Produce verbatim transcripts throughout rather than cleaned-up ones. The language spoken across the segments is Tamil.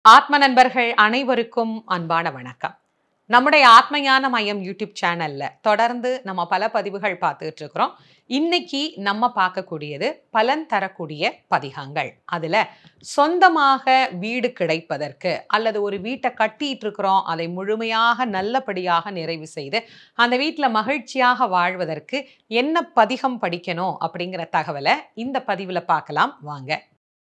ஆத்ம நண்பர்கள் அனைவருக்கும் அன்பான வணக்கம். நம்முடைய ஆத்மஞான மையம் யூடியூப் சேனல்ல தொடர்ந்து நம்ம பல பதிவுகள் பார்த்துட்டு இருக்கிறோம். இன்னைக்கு நம்ம பார்க்கக்கூடியது பலன் தரக்கூடிய பதிகங்கள். அதுல சொந்தமாக வீடு கிடைப்பதற்கு அல்லது ஒரு வீட்டை கட்டிட்டு இருக்கிறோம், அதை முழுமையாக நல்லபடியாக நிறைவு செய்து அந்த வீட்டில் மகிழ்ச்சியாக வாழ்வதற்கு என்ன பதிகம் படிக்கணும் அப்படிங்கிற தகவலை இந்த பதிவுல பார்க்கலாம் வாங்க.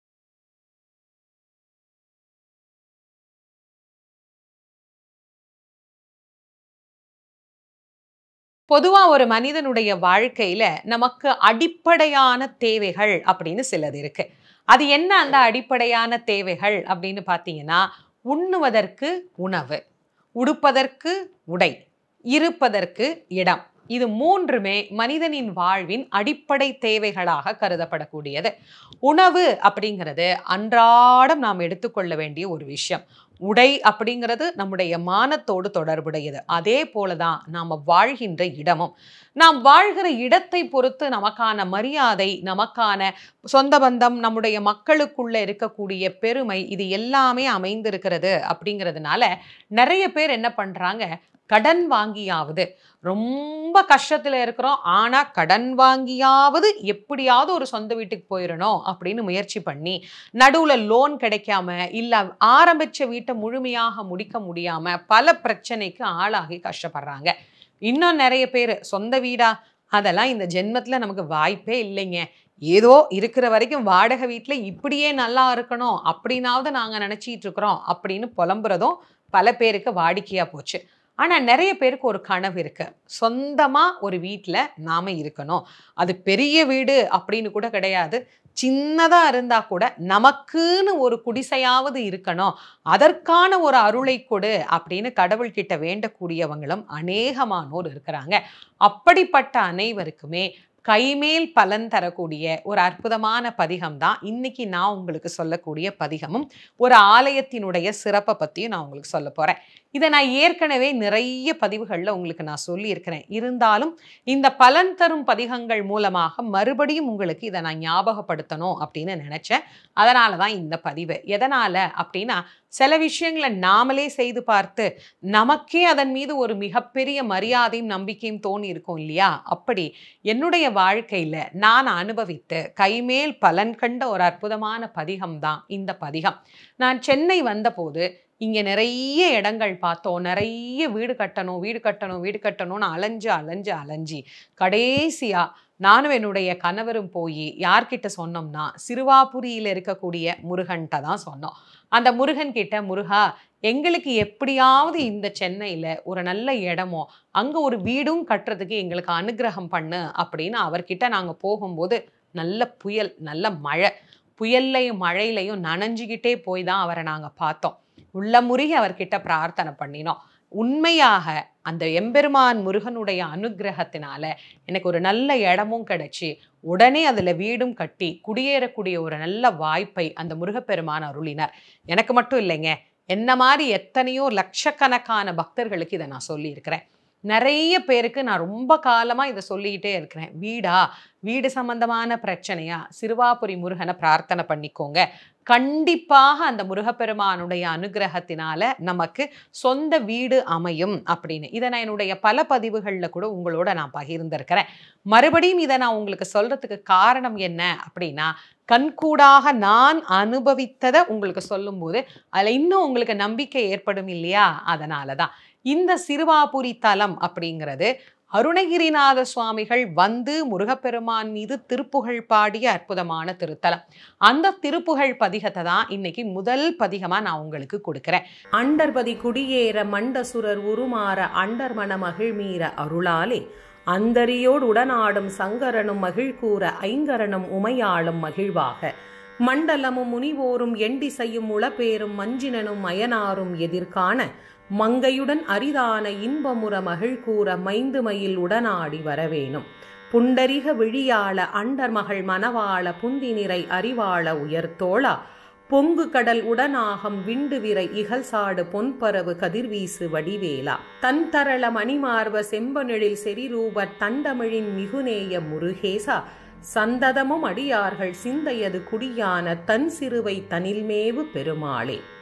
பொதுவா ஒரு மனிதனுடைய வாழ்க்கையில நமக்கு அடிப்படையான தேவைகள் அப்படின்னு சிலது இருக்கு. அது என்ன அந்த அடிப்படையான தேவைகள் அப்படின்னு பார்த்தீங்கன்னா, உண்ணுவதற்கு உணவு, உடுப்பதற்கு உடை, இருப்பதற்கு இடம். இது மூன்றுமே மனிதனின் வாழ்வின் அடிப்படை தேவைகளாக கருதப்படக்கூடியது. உணவு அப்படிங்கிறது அன்றாடம் நாம் எடுத்துக்கொள்ள வேண்டிய ஒரு விஷயம். உடை அப்படிங்கிறது நம்முடைய மானத்தோடு தொடர்புடையது. அதே போலதான் நாம வாழ்கின்ற இடமும். நாம் வாழ்கிற இடத்தை பொறுத்து நமக்கான மரியாதை, நமக்கான சொந்த பந்தம், நம்முடைய மக்களுக்குள்ள இருக்கக்கூடிய பெருமை, இது எல்லாமே அமைந்திருக்கிறது. அப்படிங்கிறதுனால நிறைய பேர் என்ன பண்றாங்க, கடன் வாங்கியாவது, ரொம்ப கஷ்டத்துல இருக்கிறோம், ஆனா கடன் வாங்கியாவது எப்படியாவது ஒரு சொந்த வீட்டுக்கு போயிடணும் அப்படின்னு முயற்சி பண்ணி நடுவுல லோன் கிடைக்காம இல்ல ஆரம்பிச்ச வீட்டை முழுமையாக முடிக்க முடியாம பல பிரச்சனைக்கு ஆளாகி கஷ்டப்படுறாங்க. இன்னும் நிறைய பேர் சொந்த வீடா, அதெல்லாம் இந்த ஜென்மத்துல நமக்கு வாய்ப்பே இல்லைங்க, ஏதோ இருக்கிற வரைக்கும் வாடகை வீட்டுல இப்படியே நல்லா இருக்கணும் அப்படின்னாவது நாங்க நினைச்சிட்டு இருக்கிறோம் அப்படின்னு புலம்புறதும் பல பேருக்கு வாடிக்கையா போச்சு. ஆனா நிறைய பேருக்கு ஒரு கனவு இருக்கு, சொந்தமா ஒரு வீட்டுல நாம இருக்கணும். அது பெரிய வீடு அப்படின்னு கூட கிடையாது, சின்னதா இருந்தா கூட நமக்குன்னு ஒரு குடிசையாவது இருக்கணும், அதற்கான ஒரு அருளை கொடு அப்படின்னு கடவுள்கிட்ட வேண்டக்கூடியவங்களும் அநேகமானோர் இருக்கிறாங்க. அப்படிப்பட்ட அனைவருக்குமே கைமேல் பலன் தரக்கூடிய ஒரு அற்புதமான பதிகம் தான் இன்னைக்கு நான் உங்களுக்கு சொல்லக்கூடிய பதிகமும் ஒரு ஆலயத்தினுடைய சிறப்பை பத்தியும் நான் உங்களுக்கு சொல்ல போறேன். இதை நான் ஏற்கனவே நிறைய பதிவுகளில் உங்களுக்கு நான் சொல்லியிருக்கிறேன். இருந்தாலும் இந்த பலன் தரும் பதிகங்கள் மூலமாக மறுபடியும் உங்களுக்கு இதை நான் ஞாபகப்படுத்தணும் அப்படின்னு நினைச்சேன். அதனால தான் இந்த பதிவு. எதனால அப்படின்னா, சில விஷயங்களை நாமளே செய்து பார்த்து நமக்கே அதன் மீது ஒரு மிகப்பெரிய மரியாதையும் நம்பிக்கையும் தோணி இருக்கும் இல்லையா? அப்படி என்னுடைய வாழ்க்கையில நான் அனுபவித்து கைமேல் பலன் கண்ட ஒரு அற்புதமான பதிகம் தான் இந்த பதிகம். நான் சென்னை வந்தபோது இங்க நிறைய இடங்கள் பார்த்தோம், நிறைய வீடு கட்டணும் வீடு கட்டணும் வீடு கட்டணும்னு அலைஞ்சு அலைஞ்சு அலைஞ்சி கடைசியா நானும் என்னுடைய கணவரும் போய் யார்கிட்ட சொன்னோம்னா, சிறுவாபுரியில் இருக்கக்கூடிய முருகன்கிட்ட தான் சொன்னோம். அந்த முருகன் கிட்ட, முருகா எங்களுக்கு எப்படியாவது இந்த சென்னையில ஒரு நல்ல இடமோ அங்க ஒரு வீடும் கட்டுறதுக்கு எங்களுக்கு அனுகிரகம் பண்ணு அப்படின்னு அவர்கிட்ட நாங்க போகும்போது நல்ல புயல், நல்ல மழை, புயல்லையும் மழையிலையும் நனைஞ்சுக்கிட்டே போய் தான் அவரை நாங்க பார்த்தோம். உள்ள முருகி அவர்கிட்ட பிரார்த்தனை பண்ணினோம். உண்மையாக அந்த எம்பெருமான் முருகனுடைய அனுகிரகத்தினால எனக்கு ஒரு நல்ல இடமும் கிடைச்சி உடனே அதுல வீடும் கட்டி குடியேறக்கூடிய ஒரு நல்ல வாய்ப்பை அந்த முருகப்பெருமான் அருளினார். எனக்கு மட்டும் இல்லைங்க, என்ன மாதிரி எத்தனையோ லட்சக்கணக்கான பக்தர்களுக்கு இதை நான் சொல்லியிருக்கிறேன். நிறைய பேருக்கு நான் ரொம்ப காலமா இதை சொல்லிக்கிட்டே இருக்கிறேன். வீடா, வீடு சம்பந்தமான பிரச்சனையா, சிறுவாபுரி முருகனை பிரார்த்தனை பண்ணிக்கோங்க, கண்டிப்பாக அந்த முருகப்பெருமானுடைய அனுகிரகத்தினால நமக்கு சொந்த வீடு அமையும் அப்படின்னு. இதை நான் என்னுடைய பல பதிவுகளில் கூட உங்களோட நான் பகிர்ந்திருக்கிறேன். மறுபடியும் இதை நான் உங்களுக்கு சொல்றதுக்கு காரணம் என்ன அப்படின்னா, கண்கூடாக நான் அனுபவித்ததை உங்களுக்கு சொல்லும்போது அதில் இன்னும் உங்களுக்கு நம்பிக்கை ஏற்படும் இல்லையா? அதனால தான் இந்த சிறுவாபுரி தலம் அப்படிங்கிறது அருணகிரிநாத சுவாமிகள் வந்து முருகப்பெருமான் மீது திருப்புகழ் பாடிய அற்புதமான திருத்தலம். அந்த திருப்புகழ் பதிகத்தை தான் இன்னைக்கு முதல் பதிகமா நான் உங்களுக்கு கொடுக்கிறேன். அண்டர்பதி குடியேற மண்டசுரர் உருமாற அண்டர் மன மகிழ்மீற அருளாலே அந்தரியோடு உடனாடும் சங்கரனும் மகிழ்கூற ஐங்கரனும் உமையாளும் மகிழ்வாக மண்டலமும் முனிவோரும் எண்டிசையும் உளப்பேரும் மஞ்சினனும் அயனாரும் எதிர்காண மங்கையுடன் அரிதான இன்பமுற மகிழ்கூற மைந்து மயில் உடனாடி வரவேணும் புண்டரிக விழியாள அண்டர் மகள் மணவாள புந்தி நிறை அறிவாள உயர்த்தோளா பொங்கு கடல் உடனாகம் விண்டு விரை இகழ்சாடு பொன்பரவு கதிர்வீசு வடிவேலா தன் தரள மணிமார்வ செம்பனிழில் செரிரூப தண்டமிழின் மிகுநேய முருகேசா சந்ததமும் அடியார்கள் சிந்தையது குடியான தன் சிறுவை தனில்மேவு பெருமாளே.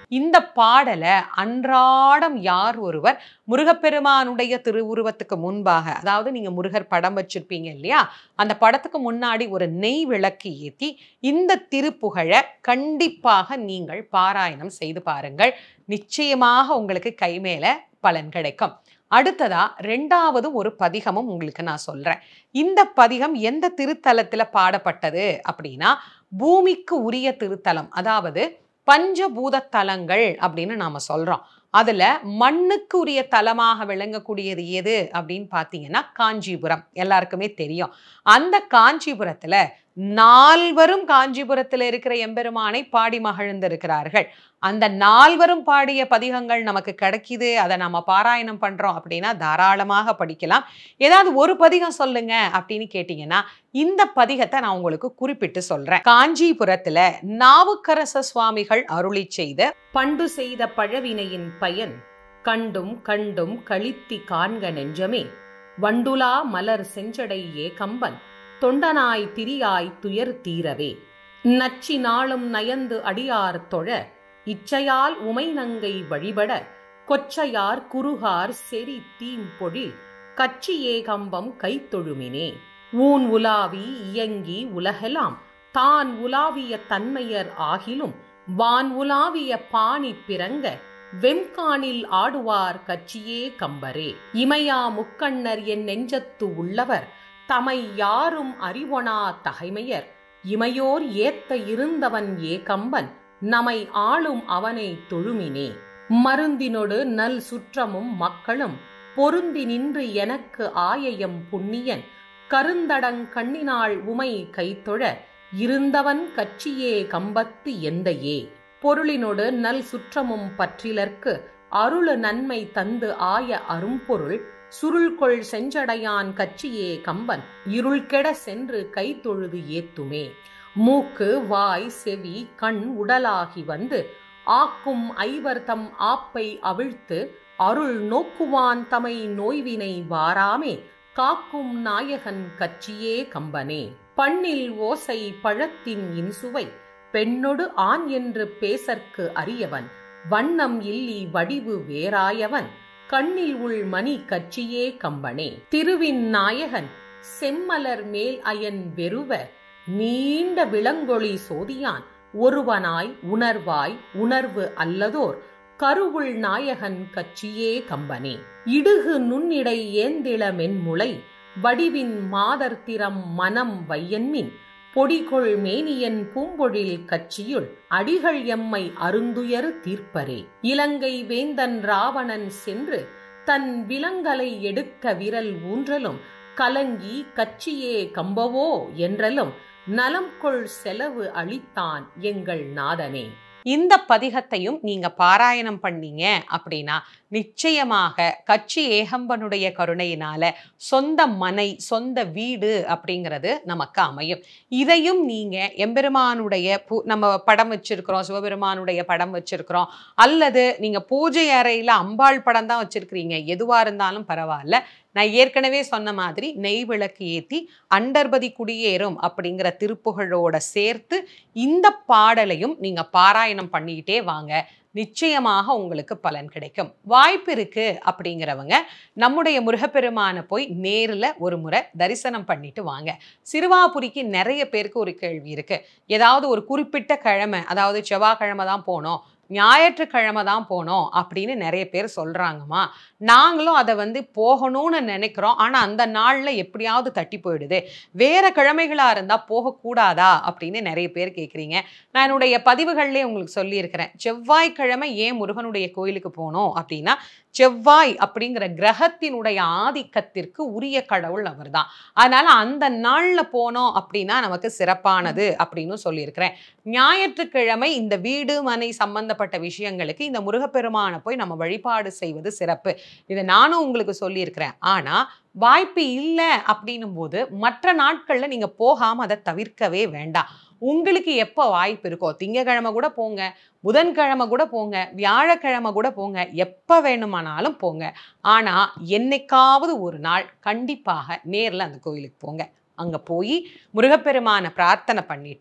இந்த பாடலை அன்றாடம் யார் ஒருவர் முருகப்பெருமானுடைய திருவுருவத்துக்கு முன்பாக, அதாவது நீங்க முருகர் படம் வச்சிருப்பீங்க இல்லையா, அந்த படத்துக்கு முன்னாடி ஒரு நெய் விளக்கு ஏற்றி இந்த திருப்புகழை கண்டிப்பாக நீங்கள் பாராயணம் செய்து பாருங்கள். நிச்சயமாக உங்களுக்கு கை மேல பலன் கிடைக்கும். அடுத்ததா ரெண்டாவது ஒரு பதிகமும் உங்களுக்கு நான் சொல்றேன். இந்த பதிகம் எந்த திருத்தலத்துல பாடப்பட்டது அப்படின்னா, பூமிக்கு உரிய திருத்தலம், அதாவது பஞ்சபூத தலங்கள் அப்படின்னு நாம சொல்றோம். அதுல மண்ணுக்கு உரிய தலமாக விளங்கக்கூடியது எது அப்படின்னு பாத்தீங்கன்னா காஞ்சிபுரம். எல்லாருக்குமே தெரியும். அந்த காஞ்சிபுரத்துல நால்வரும் காஞ்சிபுரத்துல இருக்கிற எம்பெருமானை பாடி மகிழ்ந்திருக்கிறார்கள். அந்த நால்வரும் பாடிய பதிகங்கள் நமக்கு கிடைக்குது, அதை நம்ம பாராயணம் பண்றோம் அப்படின்னா தாராளமாக படிக்கலாம். ஏதாவது ஒரு பதிகம் சொல்லுங்க அப்படின்னு கேட்டீங்கன்னா இந்த பதிகத்தை நான் உங்களுக்கு குறிப்பிட்டு சொல்றேன். காஞ்சிபுரத்துல நாவுக்கரச சுவாமிகள் அருளி செய்த பண்டு செய்த பழவினையின் பயன் கண்டும் கண்டும் களித்தி காண்க நெஞ்சமே, வண்டுலா மலர் செஞ்சடை ஏகம்பன் தொண்டனாய் திரியாய் துயர் தீரவே, நச்சி நாளும் நயந்து அடியார் தொழ இச்சையால் உமை நங்கை வழிபட, கொச்சையார் குறுகார் செறி தீம்பொழில் கச்சி ஏகம்பம் கைத்தொழுமினே, ஊன் உலாவி இயங்கி உலகெல்லாம் தான் உலாவிய தன்மையர் ஆகிலும் வான் உலாவிய பாணி பிறங்க வெம்கானில் ஆடுவார் கச்சியே கம்பரே, இமையா முக்கண்ணர் என் நெஞ்சத்து உள்ளவர் தமை யாரும் அறிவொணா தகைமையர், இமையோர் ஏத்த இருந்தவன் ஏகம்பன் நமை ஆளும் அவனை தொழுமினே, மருந்தினொடு நல் சுற்றமும் மக்களும் பொருந்தி நின்று எனக்கு ஆயயம் புண்ணியன் கருந்தடங் கண்ணினாள் உமை கைத்தொழ இருந்தவன் கச்சியே கம்பத்து எந்தையே, பொருளினொடு நல் சுற்றமும் பற்றிலர்க்கு அருளு நன்மை தந்து ஆய அரும்பொருள் சுருள்கொள் செஞ்சடையான் கச்சியே கம்பன் இருள்கெட சென்று கைத்தொழுது ஏத்துமே, மூக்கு வாய் செவி கண் உடலாகி வந்து ஆக்கும் ஐவர் தம் ஆப்பை அவிழ்த்து அருள் நோக்குவான் தமை நோய்வினை வாராமே காக்கும் நாயகன் கச்சியே கம்பனே, பண்ணில் ஓசை பழத்தின் இன்சுவை பெண்ணொடு ஆண் என்று பேசற்கு அறியவன் வண்ணம் இல்லி வடிவு வேறாயவன் கண்ணில் உள் மணி கச்சியே கம்பனே, திருவின் நாயகன் செம்மலர் மேல் அயன் வெறுவ நீண்ட விளங்கொளி சோதியான் ஒருவனாய் உணர்வாய் உணர்வு அல்லதோர் கருவுள் நாயகன் கச்சியே கம்பனே, இடுகு நுண்ணிடை ஏந்திள மென்முளை வடிவின் மாதர்த்திரம் மனம் வையன்மின் பொடிகொள் மேனியன் பூம்பொழில் கச்சியுள் அடிகள் எம்மை அருந்துயரு தீர்ப்பரே, இலங்கை வேந்தன் ராவணன் சென்று தன் விலங்கலை எடுக்க விரல் ஊன்றலும் கலங்கி கச்சியே கம்பவோ என்றலும் நலம் கொள் செலவு அளித்தான் எங்கள் நாதனே. இந்த பதிகத்தையும் நீங்க பாராயணம் பண்ணீங்க அப்படின்னா நிச்சயமாக கச்சி ஏகம்பனுடைய கருணையினால சொந்த மனை சொந்த வீடு அப்படிங்கிறது நமக்கு அமையும். இதையும் நீங்க எம்பெருமானுடைய நம்ம படம் வச்சிருக்கிறோம், சிவபெருமானுடைய படம் வச்சிருக்கிறோம், அல்லது நீங்க பூஜை அறையில அம்பாள் படம் தான் வச்சிருக்கிறீங்க, எதுவா இருந்தாலும் பரவாயில்ல. நான் ஏற்கனவே சொன்ன மாதிரி நெய் விளக்கு ஏற்றி அண்டர்பதி குடியேறும் அப்படிங்கிற திருப்புகழோட சேர்த்து இந்த பாடலையும் நீங்க பாராயணம் பண்ணிக்கிட்டே வாங்க. நிச்சயமாக உங்களுக்கு பலன் கிடைக்கும். வாய்ப்பு இருக்கு அப்படிங்கிறவங்க நம்முடைய முருகப்பெருமானை போய் நேரில் ஒரு முறை தரிசனம் பண்ணிட்டு வாங்க. சிறுவாபுரிக்கு நிறைய பேருக்கு ஒரு கேள்வி இருக்கு. ஏதாவது ஒரு குறிப்பிட்ட கிழமை, அதாவது செவ்வாய்க்கிழமை தான் போனோம், ஞாயிற்றுக்கிழமை தான் போனோம் அப்படின்னு நிறைய பேர் சொல்றாங்கம்மா. நாங்களும் அதை வந்து போகணும்னு நினைக்கிறோம், ஆனா அந்த நாள்ல எப்படியாவது தட்டி போயிடுது, வேற கிழமைகளா இருந்தா போகக்கூடாதா அப்படின்னு நிறைய பேர் கேட்குறீங்க. நான் என்னுடைய பதிவுகள்லேயே உங்களுக்கு சொல்லியிருக்கிறேன். செவ்வாய்க்கிழமை ஏன் முருகனுடைய கோயிலுக்கு போனோம் அப்படின்னா, செவ்வாய் அப்படிங்கிற கிரகத்தினுடைய ஆதிக்கத்திற்கு உரிய கடவுள் அவர் தான். அதனால அந்த நாள்ல போனோம் அப்படின்னா நமக்கு சிறப்பானது அப்படின்னு சொல்லியிருக்கிறேன். ஞாயிற்றுக்கிழமை இந்த வீடு மனை சம்பந்தப்பட்ட விஷயங்களுக்கு இந்த முருகப்பெருமானை போய் நம்ம வழிபாடு செய்வது சிறப்பு. இதை நானும் உங்களுக்கு சொல்லியிருக்கிறேன். ஆனா வாய்ப்பு இல்லை அப்படின்னும் போது மற்ற நாட்கள்ல நீங்க போகாம அதை தவிர்க்கவே வேண்டாம். உங்களுக்கு எப்போ வாய்ப்பு இருக்கோ, திங்கக்கிழமை கூட போங்க, புதன்கிழமை கூட போங்க, வியாழக்கிழமை கூட போங்க, எப்போ வேணுமானாலும் போங்க. ஆனா என்னைக்காவது ஒரு நாள் கண்டிப்பாக நேரில் அந்த கோயிலுக்கு போங்க. அங்க போய் முருகப்பெருமானை பிரார்த்தனை பண்ணிட்டு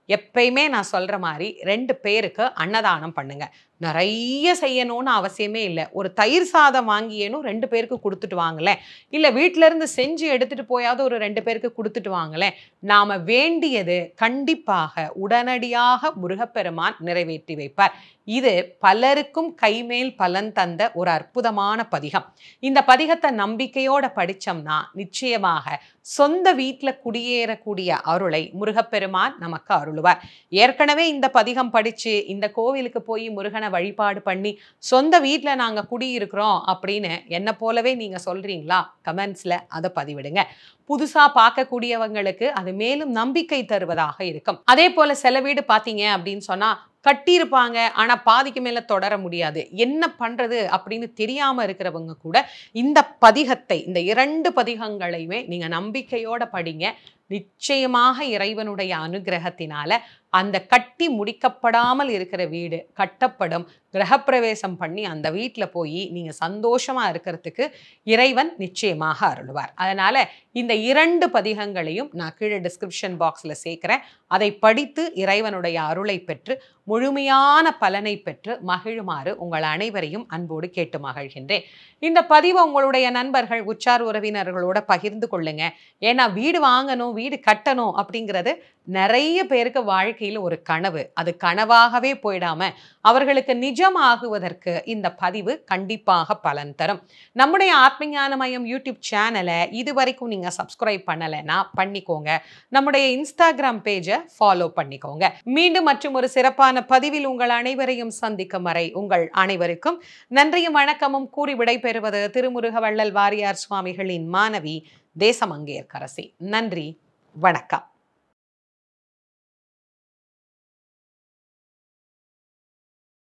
எப்பயுமே நான் சொல்ற மாதிரி ரெண்டு பேருக்கு அன்னதானம் பண்ணுங்க. நிறைய செய்யணும்னு அவசியமே இல்லை. ஒரு தயிர் சாதம் வாங்கியேனும் ரெண்டு பேருக்கு கொடுத்துட்டு வாங்களேன். இல்லை வீட்டில இருந்து செஞ்சு எடுத்துட்டு போயாவது ஒரு ரெண்டு பேருக்கு கொடுத்துட்டு வாங்களேன். நாம வேண்டியது கண்டிப்பாக உடனடியாக முருகப்பெருமான் நிறைவேற்றி வைப்பார். இது பலருக்கும் கைமேல் பலன் தந்த ஒரு அற்புதமான பதிகம். இந்த பதிகத்தை நம்பிக்கையோட படிச்சோம்னா நிச்சயமாக சொந்த வீட்டில் குடியேறக்கூடிய அருளை முருகப்பெருமான் நமக்கு அருளுவார். ஏற்கனவே இந்த பதிகம் படிச்சு இந்த கோவிலுக்கு போய் முருகனை வழிபாடு பண்ணி சொந்த வீட்டில் நாங்கள் குடியிருக்கிறோம் அப்படின்னு என்ன போலவே நீங்க சொல்றீங்களா? கமெண்ட்ஸ்ல அதை பதிவிடுங்க. புதுசா பார்க்கக்கூடியவங்களுக்கு அது மேலும் நம்பிக்கை தருவதாக இருக்கும். அதே போல சில வீடு பார்த்தீங்க அப்படின்னு சொன்னா கட்டியிருப்பாங்க, ஆனா பாதிக்கு மேல தொடர முடியாது. என்ன பண்றது அப்படின்னு தெரியாம இருக்கிறவங்க கூட இந்த பதிகத்தை, இந்த இரண்டு பதிகங்களையுமே நீங்க நம்பிக்கையோட படிங்க. நிச்சயமாக இறைவனுடைய அனுகிரகத்தினால அந்த கட்டி முடிக்கப்படாமல் இருக்கிற வீடு கட்டப்படும். கிரகப்பிரவேசம் பண்ணி அந்த வீட்டில் போய் நீங்க சந்தோஷமா இருக்கிறதுக்கு இறைவன் நிச்சயமாக அருள்வார். அதனால இந்த இரண்டு பதிகங்களையும் நான் கீழே டிஸ்கிரிப்ஷன் பாக்ஸ்ல சேர்க்கிறேன். அதை படித்து இறைவனுடைய அருளை பெற்று முழுமையான பலனை பெற்று மகிழுமாறு உங்கள் அனைவரையும் அன்போடு கேட்டு மகிழ்கின்றேன். இந்த பதிவை உங்களுடைய நண்பர்கள், உற்றார் உறவினர்களோட பகிர்ந்து கொள்ளுங்க. ஏன்னா வீடு வாங்கணும், வீடு கட்டணும் அப்படிங்கிறது நிறைய பேருக்கு வாழ்க்கையில் ஒரு கனவு. அது கனவாகவே போயிடாம அவர்களுக்கு நிஜமாகுவதற்கு இந்த பதிவு கண்டிப்பாக பலன் தரும். நம்முடைய ஆத்மஞான மையம் யூடியூப் சேனலை இது வரைக்கும் நீங்க சப்ஸ்கிரைப் பண்ணலைன்னா பண்ணிக்கோங்க. நம்முடைய இன்ஸ்டாகிராம் பேஜை ஃபாலோ பண்ணிக்கோங்க. மீண்டும் மற்றும் ஒரு சிறப்பான பதிவில் உங்கள் அனைவரையும் சந்திக்கும் வரை உங்கள் அனைவருக்கும் நன்றியும் வணக்கமும் கூறி விடைபெறுவது திருமுருக வள்ளல் வாரியார் சுவாமிகளின் மாணவி தேசமங்கையர்க்கரசி. நன்றி, வணக்கம்.